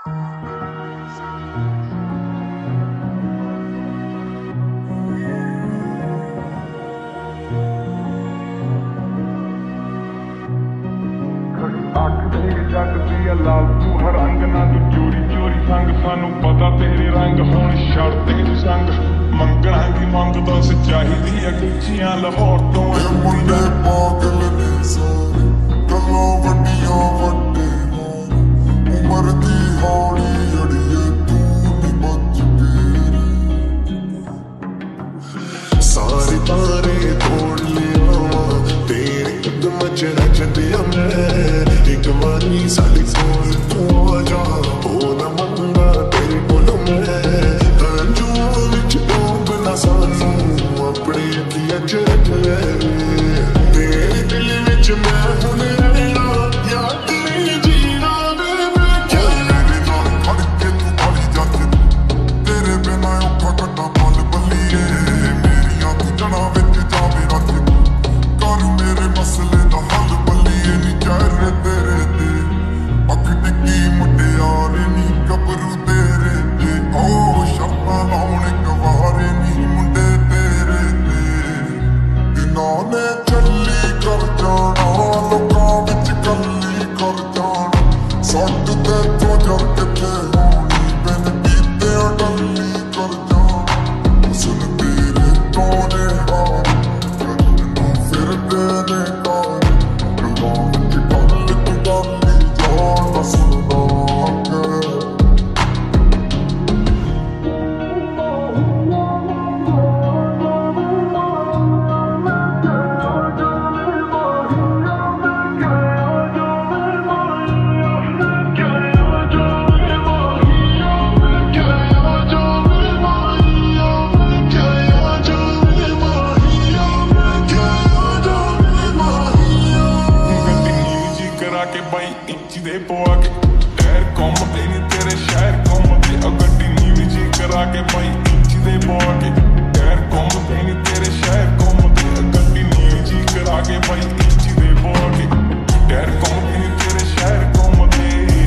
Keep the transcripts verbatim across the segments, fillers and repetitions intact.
लाल तू हर रंग ना तू चोरी चोरी संग सानू पता तेरे रंग होने शर्त तेरे संग मंगना की मंगदा सच्चाई दी अगुचियां लाहौर तो मुंडे पागल ने सारे गल्लां वड्डियां वड्डे होर उमर दी हौली अड़िए तू नी बच तेरी सारे तारे तोड़ लिया तेरे कदम च नचदिया मैं एक बारी साली कोल तू आ जा ओ ना मंगना तेरे कोलों मैं रंजू विच डूब ना सानू अपने अखियां च रख ले तेरे दिल विच मैं हुण रहना याद तेरी जीना वे मैं क्या मेरे नाल खड़ के तू खाली जाके तेरे बिना औखा कट्टा पल बल्लीए मेरियां तू जना विच जावे रख कर मेरे मसले दा हल बल्लीए नी चेहरे तेरे ते अख टिक्की मुटियारे नी गबरू तेरे ते ओ शर्तां लाउण गवारे नी मुंडे तेरे ते इन्हां ने चली कर जाना लोकां विच कल्ली कर जाना सट ते तो जर किथे होनी बिन पीते डल्ली कर जाना सुन तेरे तो ने हार कदनों फिर तेरे कार गल्लां विच गल तू डल्ली जाना सुनदा कर के बाई इंची दे पवा के टैर घूमते नी तेरे शहर घूमते अ गड्डी नीवी जी करा के बाई इंची दे पवा के टैर घूमते नी तेरे शहर घूमते अ गड्डी नीवी जी करा के बाई इंची दे पवा के टैर घूमते नी तेरे शहर घूमते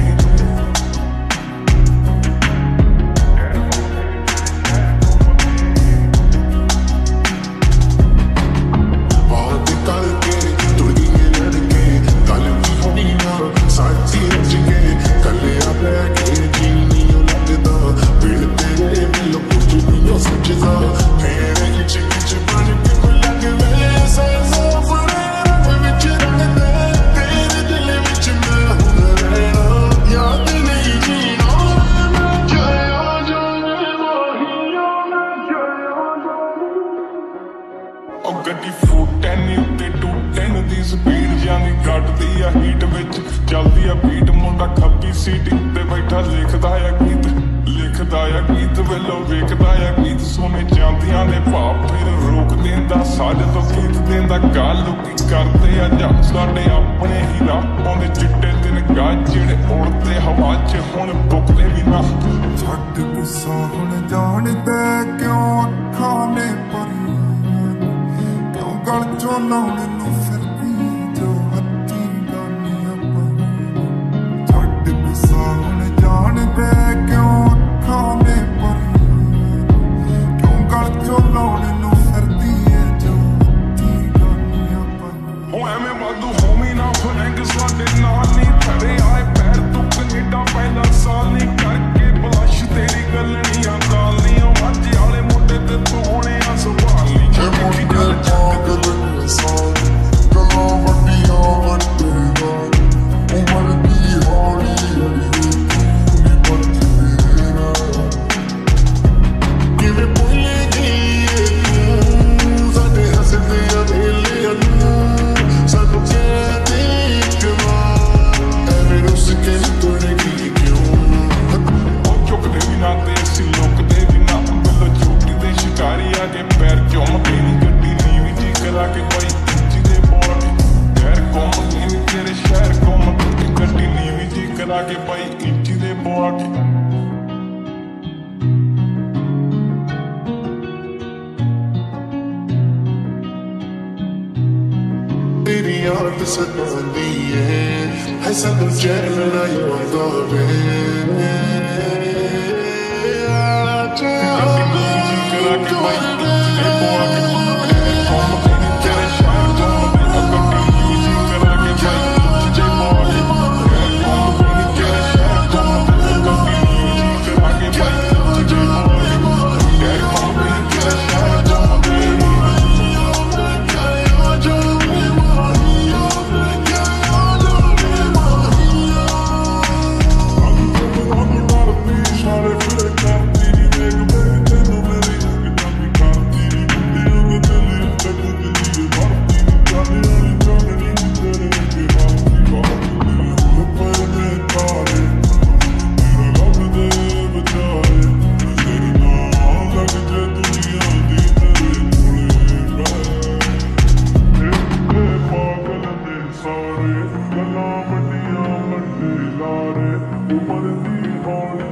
गड्डी फूटे नी उत्ते टूटे नी दी स्पीड जानी कटदी आ हीट विच चलदी आ बीट मुंडा खब्बी सीट उत्ते बैठा लिखदा आ गीत लिखदा आ गीत वेलो वेखदा आ गीत सोने चांदियां दे भाव फिर रोक देंदा साज तो गीत देंदा गल की करदे आ जा साडे अपने ही राह पाउंदे चिट्टे दिन गाज जेड़े उड़दे हवा च हुण बुकदे भी ना छड्ड गुस्सा हुण जाणदे क्यों अखां ने भरी गल चो लाउण नूं फिरदी जो हत्थी गानियां पाईं छड्ड गुस्सा हुण जाणदे क्यों अखां ने भरी क्यों गल चो लाउण नूं फिरदी जो हत्थी गानियां पाईं हो एवें वाधू होमी ना फरेंग साडे नाल नी खड़े आए पैर तू कनेडा पहला साल नी करके बलश तेरी गलनियां गाल नी मज्जे वाले मुंडे ते तू होने आ संभाल नी के पाई इंची दे पवा के तेरी याद सतांदी है ऐसा तो चैन नहीं आता वे Sorry, the love of the